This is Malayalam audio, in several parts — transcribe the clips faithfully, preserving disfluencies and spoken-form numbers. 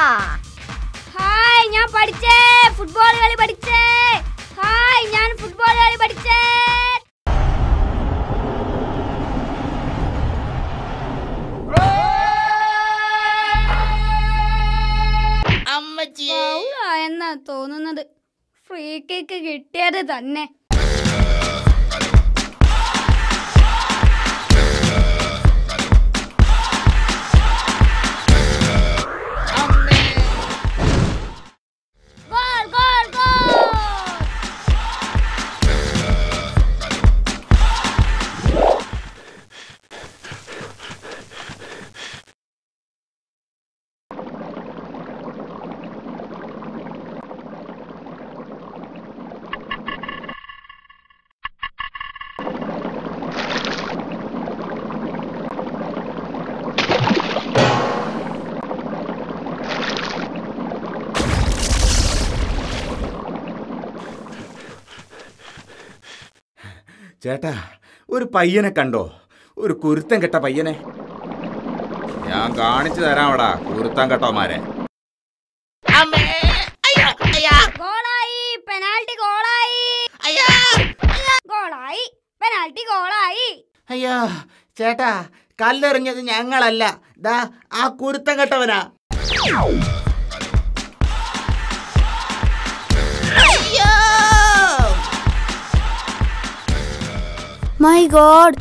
ഹായ്, ഞാൻ പഠിച്ചേ ഫുട്ബോൾ കളി പഠിച്ചേ. ഹായ്, ഞാൻ ഫുട്ബോൾ കളി പഠിച്ചേ. എന്നാ തോന്നുന്നത്. ഫ്രീ കിക്ക് കിട്ടിയത് തന്നെ. ചേട്ടാ, ഒരു പയ്യനെ കണ്ടോ? ഒരു കുരുത്തം കെട്ട പയ്യനെ. ഞാൻ കാണിച്ചു തരാമടാ കുരുത്തം കെട്ടോമാരെ. ഗോളായി, പെനാൽറ്റി ഗോളായി. ഗോളായി, പെനാൽറ്റി ഗോളായി. അയ്യോ ചേട്ടാ, കല്ലെറിഞ്ഞത് ഞങ്ങളല്ല, ദാ ആ കുരുത്തം കെട്ടവനാ. My God.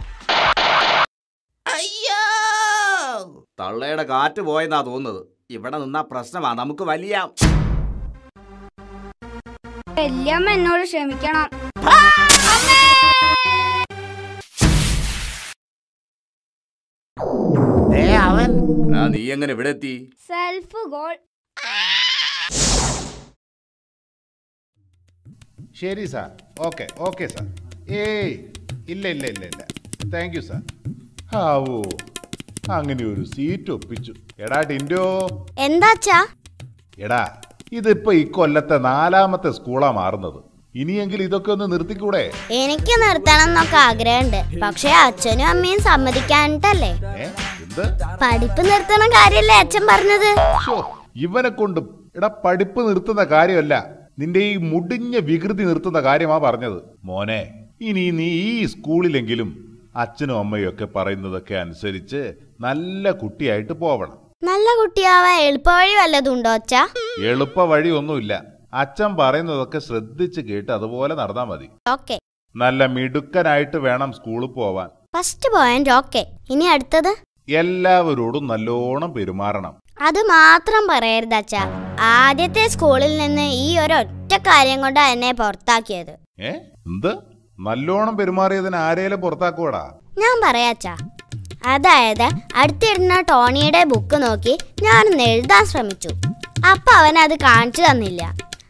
അയ്യോ, തള്ളയുടെ കാറ്റ് പോയെന്നാ തോന്നുന്നത്. ഇവിടെ നിന്നാ പ്രശ്നമാ, നമുക്ക് വലിയ. വല്യമ്മ എന്നോട് ക്ഷമിക്കണം. അവൻ നീ എങ്ങനെ ഇവിടെ എത്തി? Self goal. ശരി സാർ, ഓക്കെ ഓക്കെ സാർ. ഏയ് ഇല്ല ഇല്ല ഇല്ല ഇല്ല താങ്ക് യു സാർ. ആവോ, അങ്ങനെ ഒരു സീറ്റ് ഒപ്പിച്ചു. എടാ ടിൻഡോ. എന്താച്ചാ? എടാ, ഇതിപ്പോ ഈ കൊല്ലത്തെ നാലാമത്തെ സ്കൂളാ മാറുന്നത്. ഇനിയെങ്കിലും ഇതൊക്കെ ഒന്ന് നിർത്തിക്കൂടെ? എനിക്ക് നിർത്തണം എന്നൊക്കെ ആഗ്രഹമുണ്ട്, പക്ഷെ അച്ഛനും അമ്മയും സമ്മതിക്കാനിട്ടല്ലേ. പഠിപ്പ് നിർത്തണ കാര്യല്ലേ അച്ഛൻ പറഞ്ഞത്. ഇവനെ കൊണ്ട് എടാ പഠിപ്പ് നിർത്തുന്ന കാര്യമല്ല, നിന്റെ ഈ മുടിഞ്ഞ വികൃതി നിർത്തുന്ന കാര്യമാ പറഞ്ഞത്. മോനെ, ഇനി നീ ഈ സ്കൂളിലെങ്കിലും അച്ഛനും അമ്മയും ഒക്കെ പറയുന്നതൊക്കെ അനുസരിച്ച് നല്ല കുട്ടിയായിട്ട് പോവണം. നല്ല കുട്ടിയാവാൻ എളുപ്പവഴി വല്ലതുണ്ടോ അച്ഛാ? എളുപ്പ വഴി ഒന്നുമില്ല. അച്ഛൻ പറയുന്നതൊക്കെ ശ്രദ്ധിച്ച് കേട്ട് അതുപോലെ നടന്നാ മതി. ഓക്കെ. നല്ല മിടുക്കനായിട്ട് വേണം സ്കൂളിൽ പോവാൻ. First point okay. ഇനി അടുത്തത്? എല്ലാവരോടും നല്ലോണം പെരുമാറണം. അത് മാത്രം പറയരുത് അച്ഛാ. ആദ്യത്തെ സ്കൂളിൽ നിന്ന് ഈ ഒരു ഒറ്റ കാര്യം കൊണ്ട് എന്നെ പുറത്താക്കിയത്. ഏ എന്ത്? നല്ലോണം പെരുമാറിയതിന് ആരേലും പുറത്താക്കൂടാ? ഞാൻ പറയാച്ചാ. അതായത് അടുത്തിരുന്ന ടോണിയുടെ ബുക്ക് നോക്കി ഞാനൊന്ന് എഴുതാൻ ശ്രമിച്ചു. അപ്പൊ അവൻ അത് കാണിച്ചു തന്നില്ല.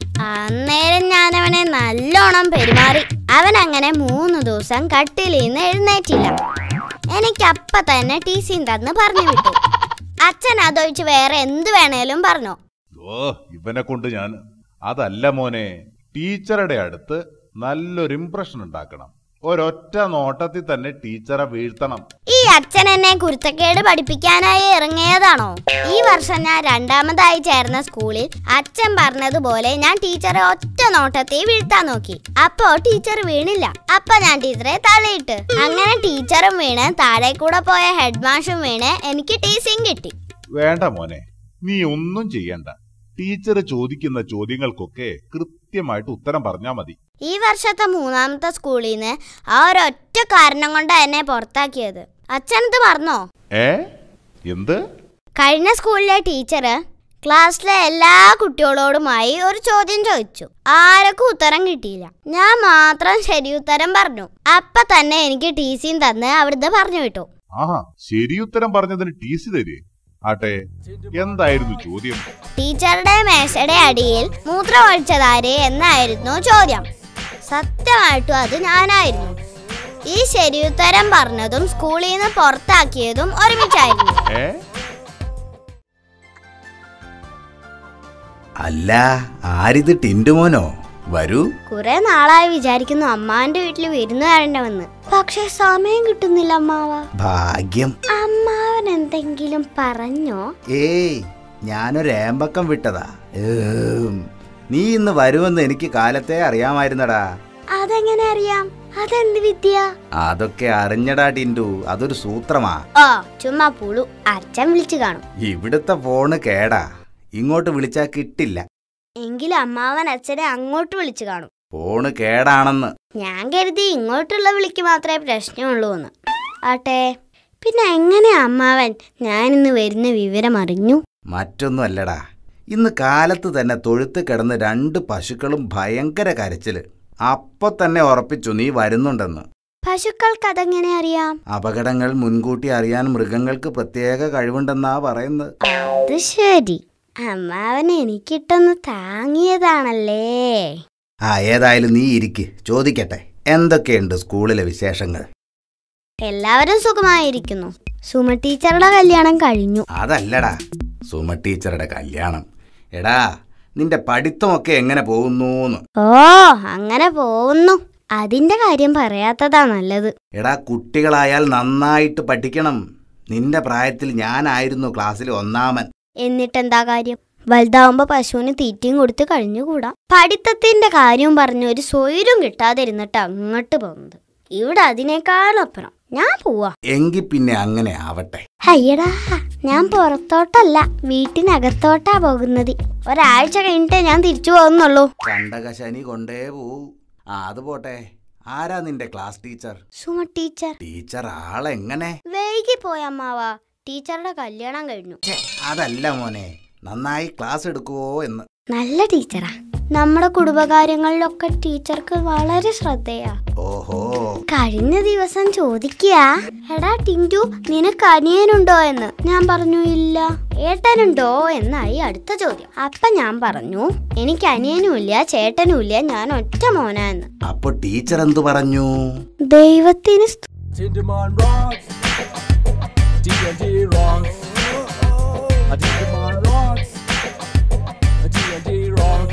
അന്നേരം ഞാൻ അവനെ നല്ലോണം പെരുമാറി. അവൻ അങ്ങനെ മൂന്ന് ദിവസം കട്ടിലിൽ നിന്ന് എഴുന്നേറ്റില്ല. എനിക്കപ്പ തന്നെ ടി സിയും തന്ന് പറഞ്ഞു വിട്ടു. അച്ഛൻ അതൊഴിച്ച് വേറെ എന്ത് വേണേലും പറഞ്ഞോ? ഓ, ഇവനെ കൊണ്ട് ഞാൻ. അതല്ല മോനെ, ടീച്ചറുടെ അടുത്ത് നല്ലൊരു ഇംപ്രഷൻ ഉണ്ടാക്കണം. ഒരൊറ്റ നോട്ടത്തിൽ തന്നെ ടീച്ചറെ വീഴ്ത്തണം. ഈ അച്ഛൻ എന്നെ കുരുത്തക്കേട് പഠിപ്പിക്കാനായി ഇറങ്ങിയതാണോ? ഈ വർഷം ഞാൻ രണ്ടാമതായി ചേർന്ന സ്കൂളിൽ അച്ഛൻ പറഞ്ഞതുപോലെ ഞാൻ ടീച്ചറെ ഒറ്റ നോട്ടത്തിൽ വീഴ്ത്താൻ നോക്കി. അപ്പോ ടീച്ചർ വീണില്ല. അപ്പൊ ഞാൻ ടീച്ചറെ തലയിട്ട്. അങ്ങനെ ടീച്ചറും വീണ്, താഴെ കൂടെ പോയ ഹെഡ് മാഷും വീണ്, എനിക്ക് ടീസിങ് കിട്ടി. വേണ്ട മോനെ, നീ ഒന്നും ചെയ്യണ്ട. ടീച്ചർ ചോദിക്കുന്ന ചോദ്യങ്ങൾക്കൊക്കെ കൃത്യമായിട്ട് ഉത്തരം പറഞ്ഞാ മതി. ഈ വർഷത്തെ മൂന്നാമത്തെ സ്കൂളിൽ നിന്ന് ആ ഒരൊറ്റ കാരണം കൊണ്ട് എന്നെ പുറത്താക്കിയത്. അച്ഛനത് പറഞ്ഞോ? ഏ എന്ത്? കഴിഞ്ഞ സ്കൂളിലെ ടീച്ചർ ക്ലാസ്സിലെ എല്ലാ കുട്ടികളോടുമായി ഒരു ചോദ്യം ചോദിച്ചു. ആർക്കും ഉത്തരം കിട്ടിയില്ല. ഞാൻ മാത്രം ശരി ഉത്തരം പറഞ്ഞു. അപ്പൊ തന്നെ എനിക്ക് ടി സിയും തന്ന് അവിടുന്ന് പറഞ്ഞു വിട്ടു. ആഹാ, ശരി ഉത്തരം പറഞ്ഞതിന് ടി സി തരേ? ആട്ടെ, എന്തായിരുന്നു ചോദ്യം? ടീച്ചറുടെ മേശയുടെ അടിയിൽ മൂത്രം ഒഴിച്ചതാര് എന്നായിരുന്നു ചോദ്യം. സത്യമായിട്ടും അത് ഞാനായിരുന്നു. ഈ ശരിയുത്തരം പറഞ്ഞതും സ്കൂളിൽ നിന്ന് പുറത്താക്കിയതും ഒരുമിച്ചായിരുന്നു. അല്ല, ആരിത്? ടിന്റുമോനോ? വരൂ. കുറെ നാളായി വിചാരിക്കുന്നു അമ്മാവന്റെ വീട്ടിൽ വിരുന്ന് വരണ്ടെന്ന്. പക്ഷെ സമയം കിട്ടുന്നില്ല അമ്മാവ. ഭാഗ്യം. അമ്മാവൻ എന്തെങ്കിലും പറഞ്ഞോ? ഏയ്, ഞാനൊരു ഏമ്പക്കം വിട്ടതാ. നീ ഇന്ന് വരുമെന്ന് എനിക്ക് കാലത്തെ അറിയാമായിരുന്നടാ. അതെങ്ങനെ അറിയാം? അതെന്ത് വിദ്യ? അതൊക്കെ അറിഞ്ഞടാ ടിൻറ്റു, അതൊരു സൂത്രമാ. ഓ ചുമ്മാ പുളു, അച്ഛൻ വിളിച്ചു കാണും. ഇവിടുത്തെ ഫോണ് കേടാ, ഇങ്ങോട്ട് വിളിച്ചാ കിട്ടില്ല. എങ്കിലും അമ്മാവൻ അച്ഛനെ അങ്ങോട്ട് വിളിച്ചു കാണും. ഫോണ് കേടാണെന്ന്. ഞാൻ കരുതി ഇങ്ങോട്ടുള്ള വിളിക്ക് മാത്രമേ പ്രശ്നമുള്ളൂ എന്ന്. ആട്ടെ, പിന്നെ എങ്ങനെ അമ്മാവൻ ഞാൻ ഇന്ന് വരുന്ന വിവരം അറിഞ്ഞു? മറ്റൊന്നും അല്ലടാ, ഇന്ന് കാലത്ത് തന്നെ തൊഴുത്ത് കിടന്ന് രണ്ട് പശുക്കളും ഭയങ്കര കരച്ചില്. അപ്പൊ തന്നെ ഉറപ്പിച്ചു നീ വരുന്നുണ്ടെന്ന്. പശുക്കൾക്ക് അതെങ്ങനെ അറിയാം? അപകടങ്ങൾ മുൻകൂട്ടി അറിയാൻ മൃഗങ്ങൾക്ക് പ്രത്യേക കഴിവുണ്ടെന്നാ പറയുന്നത്. അത് ശരി, അമ്മാവൻ എനിക്കിട്ടൊന്ന് താങ്ങിയതാണല്ലേ. ആ ഏതായാലും നീ ഇരിക്ക്, ചോദിക്കട്ടെ, എന്തൊക്കെയുണ്ട് സ്കൂളിലെ വിശേഷങ്ങൾ? എല്ലാവരും സുഖമായിരിക്കുന്നു. സുമ ടീച്ചറുടെ കല്യാണം കഴിഞ്ഞു. അതല്ലടാ, സുമ ടീച്ചറുടെ കല്യാണം. എടാ, നിന്റെ പഠിത്തമൊക്കെ എങ്ങനെ പോകുന്നു? ഓ അങ്ങനെ പോകുന്നു. അതിന്റെ കാര്യം പറയാത്തതാ നല്ലത്. എടാ, കുട്ടികളായാൽ നന്നായിട്ട് പഠിക്കണം. നിന്റെ പ്രായത്തിൽ ഞാനായിരുന്നു ക്ലാസ്സിൽ ഒന്നാമൻ. എന്നിട്ടെന്താ കാര്യം? വലുതാവുമ്പോ പശുവിന് തീറ്റയും കൊടുത്ത് കഴിഞ്ഞുകൂടാ. പഠിത്തത്തിന്റെ കാര്യം പറഞ്ഞ് ഒരു സ്വൈര്യം കിട്ടാതിരുന്നിട്ട് അങ്ങോട്ട് പോകുന്നത്. ഇവിടെ അതിനേക്കാളപ്പുറം ഞാൻ പോവാ. എങ്കി പിന്നെ അങ്ങനെ ആവട്ടെ. അയ്യടാ, ഞാൻ പുറത്തോട്ടല്ല, വീട്ടിനകത്തോട്ടാ പോകുന്നത്. ഒരാഴ്ച കഴിഞ്ഞിട്ടേ ഞാൻ തിരിച്ചു പോകുന്നുള്ളൂ. കണ്ടകശനി കൊണ്ടേ പോവൂ. ആ അത് പോട്ടെ, ആരാ നിന്റെ class teacher? Suma teacher. Teacher ആളെങ്ങനെ? വൈകി പോയമ്മാവാ, ടീച്ചറുടെ കല്യാണം കഴിഞ്ഞു. അതല്ല മോനെ, നന്നായി ക്ലാസ് എടുക്കുവോ എന്ന്. നല്ല ടീച്ചറാ. നമ്മുടെ കുടുംബകാര്യങ്ങളിലൊക്കെ ടീച്ചർക്ക് വളരെ ശ്രദ്ധയാ. ഓഹോ. കഴിഞ്ഞ ദിവസം ചോദിക്കുക, എടാ ടിൻറ്റു, നിനക്ക് അനിയനുണ്ടോ എന്ന്. ഞാൻ പറഞ്ഞു ഇല്ല. ഏട്ടനുണ്ടോ എന്നായി അടുത്ത ചോദ്യം. അപ്പൊ ഞാൻ പറഞ്ഞു എനിക്ക് അനിയനുമില്ല ചേട്ടനുമില്ല, ഞാൻ ഒറ്റ മോനാ എന്ന്. അപ്പൊ ടീച്ചർ എന്തു പറഞ്ഞു? ദൈവത്തിന് Tintumon rocks. T N T rocks. Tintumon rocks. T N T rocks.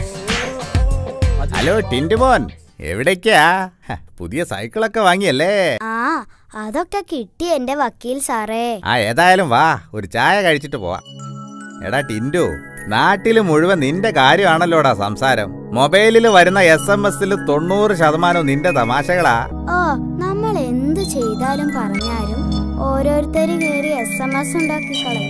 Hello Tintumon, എവിടേക്കാ? പുതിയ സൈക്കിളൊക്കെ വാങ്ങിയല്ലേ? ആ അതൊക്കെ കിട്ടി എന്റെ വക്കീൽ സാറേ. ആ ഏതായാലും വാ, ഒരു ചായ കഴിച്ചിട്ട് പോവാ. എടാ ടിൻറ്റു, നാട്ടില് മുഴുവൻ നിന്റെ കാര്യമാണല്ലോടാ സംസാരം. മൊബൈലിൽ വരുന്ന എസ് എം എസിൽ തൊണ്ണൂറ് ശതമാനവും നിന്റെ തമാശകളാ. ഓ നമ്മൾ എന്ത് ചെയ്താലും പറഞ്ഞാലും ഓരോരുത്തര് കയറി എസ് എം എസ് ഉണ്ടാക്കി കളയും.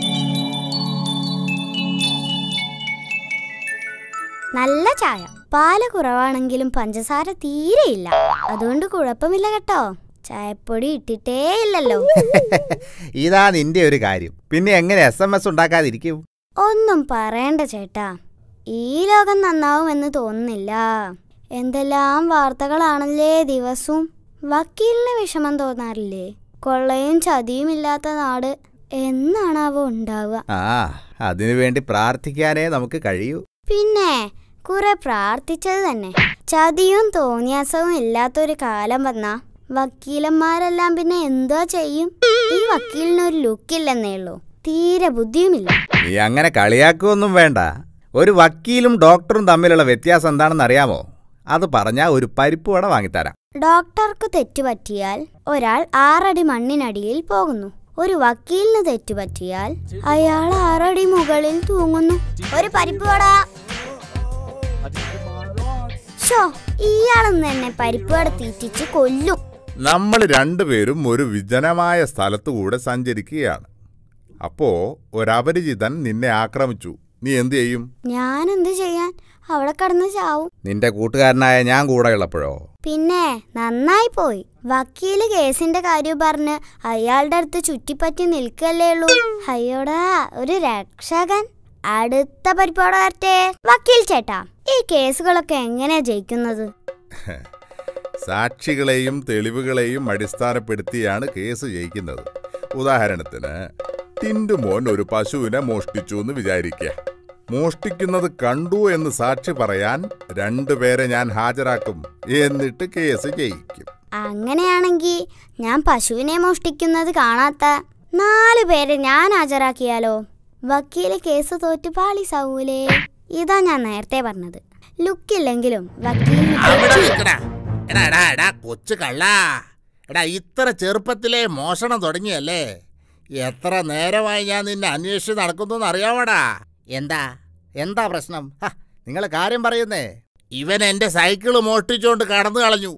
നല്ല ചായ, പാല് കുറവാണെങ്കിലും പഞ്ചസാര തീരെയില്ല. അതുകൊണ്ട് കുഴപ്പമില്ല കേട്ടോ, ചായപ്പൊടി ഇട്ടിട്ടേ ഇല്ലല്ലോ. ഇതാ നിന്റെ ഒരു കാര്യം. പിന്നെ എങ്ങനെ എസ് എം എസ് ഉണ്ടാക്കാതിരിക്കും? ഒന്നും പറയണ്ട ചേട്ടാ, ഈ ലോകം നന്നാവുമെന്ന് തോന്നുന്നില്ല. എന്തെല്ലാം വാർത്തകളാണല്ലേ ദിവസവും. വക്കീലിന് വിഷമം തോന്നാറില്ലേ? കൊള്ളയും ചതിയും ഇല്ലാത്ത നാട് എന്നാണാവോ ഉണ്ടാവുക? ആ അതിനു വേണ്ടി പ്രാർത്ഥിക്കാനേ നമുക്ക് കഴിയൂ. പിന്നെ കുറെ പ്രാർത്ഥിച്ചത് തന്നെ. ചതിയും തോന്നിയാസവും ഇല്ലാത്തൊരു കാലം വന്നാ വക്കീലന്മാരെല്ലാം പിന്നെ എന്താ ചെയ്യും? ഈ വക്കീലിനൊരു ലുക്കില്ലെന്നേ ഉള്ളൂ, തീരെ ബുദ്ധിയുമില്ല. നീ അങ്ങനെ കളിയാക്കൊന്നും വേണ്ട. ഒരു വക്കീലും ഡോക്ടറും തമ്മിലുള്ള വ്യത്യാസം എന്താണെന്ന് അറിയാമോ? അത് പറഞ്ഞാ ഒരു പരിപ്പ് വട വാങ്ങിത്തരാം. ഡോക്ടർക്ക് തെറ്റുപറ്റിയാൽ ഒരാൾ ആറടി മണ്ണിനടിയിൽ പോകുന്നു. ഒരു വക്കീലിന് തെറ്റുപറ്റിയാൽ അയാൾ ആറടി മുകളിൽ തൂങ്ങുന്നു. ഒരു പരിപ്പ് വട. ഷോ, ഇയാളൊന്ന് എന്നെ പരിപ്പ് വട തീറ്റിച്ച് കൊല്ലും. നമ്മൾ രണ്ടുപേരും ഒരു വിജനമായ സ്ഥലത്തുകൂടെ സഞ്ചരിക്കുകയാണ്. അപ്പോ ഒരപരിചിതൻ നിന്നെ ആക്രമിച്ചു. നീ എന്തു ചെയ്യും? ഞാൻ എന്ത് ചെയ്യാൻ, അവിടെ കടന്ന് ചാവും. നിന്റെ കൂട്ടുകാരനായ ഞാൻ കൂടെ ഉള്ളപ്പോഴോ? പിന്നെ നന്നായി പോയി. വക്കീല് കേസിന്റെ കാര്യം പറഞ്ഞ് അയാളുടെ അടുത്ത് ചുറ്റിപ്പറ്റി നിൽക്കല്ലേ ഉള്ളൂ. അയ്യോടാ, ഒരു രക്ഷകൻ. അടുത്ത പരിപ്പോടെ വരട്ടെ. വക്കീൽ ചേട്ടാ, ഈ കേസുകളൊക്കെ എങ്ങനെയാ ജയിക്കുന്നത്? സാക്ഷികളെയും തെളിവുകളെയും അടിസ്ഥാനപ്പെടുത്തിയാണ് കേസ് ജയിക്കുന്നത്. ഉദാഹരണത്തിന്, ടിൻറ്റുമോൻ ഒരു പശുവിനെ മോഷ്ടിച്ചു എന്ന് വിചാരിക്കുക. മോഷ്ടിക്കുന്നത് കണ്ടു എന്ന് സാക്ഷി പറയാൻ രണ്ടുപേരെ ഞാൻ ഹാജരാക്കും. എന്നിട്ട് കേസ് ജയിക്കും. അങ്ങനെയാണെങ്കിൽ ഞാൻ പശുവിനെ മോഷ്ടിക്കുന്നത് കാണാത്ത നാലു പേരെ ഞാൻ ഹാജരാക്കിയാലോ? വക്കീല് കേസ് തോറ്റു പാളിസാവൂലേ? ഇതാ ഞാൻ നേരത്തെ പറഞ്ഞത്. ലുക്കില്ലെങ്കിലും കൊച്ചു കള്ള, എടാ ഇത്ര ചെറുപ്പത്തിലെ മോഷണം തുടങ്ങിയല്ലേ? എത്ര നേരമായി ഞാൻ നിന്നെ അന്വേഷിച്ച് നടക്കുന്നു അറിയാമടാ. എന്താ എന്താ പ്രശ്നം? നിങ്ങൾ കാര്യം പറയുന്നേ. ഇവൻ എന്റെ സൈക്കിള് മോഷ്ടിച്ചോണ്ട് കടന്നു കളഞ്ഞു.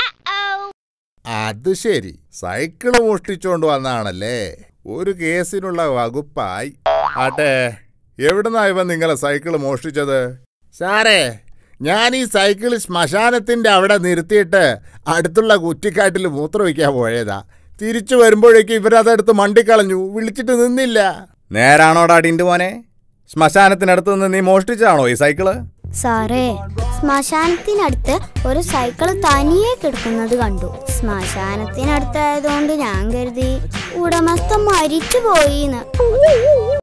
അത് ശരി, സൈക്കിള് മോഷ്ടിച്ചോണ്ട് വന്നാണല്ലേ? ഒരു കേസിനുള്ള വകുപ്പായി. ആട്ടെ, എവിടുന്നാ ഇവൻ നിങ്ങളെ സൈക്കിള് മോഷ്ടിച്ചത്? സാറേ, ഞാൻ ഈ സൈക്കിൾ ശ്മശാനത്തിന്റെ അവിടെ നിർത്തിയിട്ട് അടുത്തുള്ള കുറ്റിക്കാട്ടിൽ മൂത്രമൊഴിക്കാൻ പോയതാ. തിരിച്ചു വരുമ്പോഴേക്കും ഇവരതെടുത്ത് മണ്ടിക്കളഞ്ഞു. വിളിച്ചിട്ട് നിന്നില്ല. നേരാണോടാ ടിൻറ്റു മോനെ? ശ്മശാനത്തിനടുത്ത് നിന്ന് നീ മോഷ്ടിച്ചതാണോ ഈ സൈക്കിള്? സാറേ, ശ്മശാനത്തിനടുത്ത് ഒരു സൈക്കിള് തനിയെ കിടക്കുന്നത് കണ്ടു. ശ്മശാനത്തിനടുത്തായതുകൊണ്ട് ഞാൻ കരുതി ഉടമസ്ഥൻ മരിച്ചു പോയിന്ന്.